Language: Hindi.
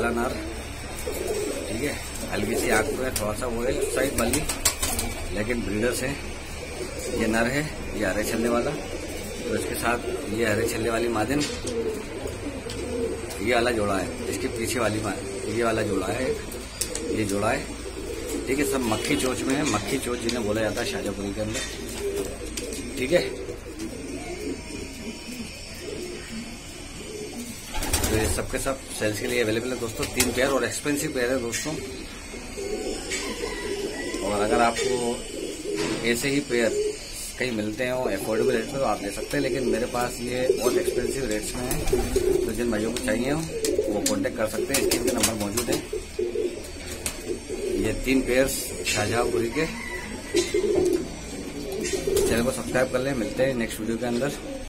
वाला नर, ठीक है। हल्की सी आंख में थोड़ा सा वो है साइड वाली, लेकिन ब्रीडर्स है। ये नर है, ये हरे छल्ले वाला, तो इसके साथ ये हरे छल्ले वाली मादिन, ये वाला जोड़ा है। इसके पीछे वाली ये वाला जोड़ा है, ये जोड़ा है, ठीक है। सब मक्खी चोच में है, मक्खी चोच जिन्हें बोला जाता है शाजापुरी के अंदर, ठीक है। तो ये सबके सब सेल्स के लिए अवेलेबल है दोस्तों। 3 पेयर और एक्सपेंसिव पेयर है दोस्तों। और अगर आपको ऐसे ही पेयर कहीं मिलते हो अफोर्डेबल रेट में तो आप ले सकते हैं, लेकिन मेरे पास ये बहुत एक्सपेंसिव रेट्स में है। तो जिन भाइयों को चाहिए हो वो कांटेक्ट कर सकते हैं, स्क्रीन पे नंबर मौजूद है। ये 3 पेयर्स शाहजहांपुरी के। चैनल को सब्सक्राइब कर लें। मिलते हैं नेक्स्ट वीडियो के अंदर।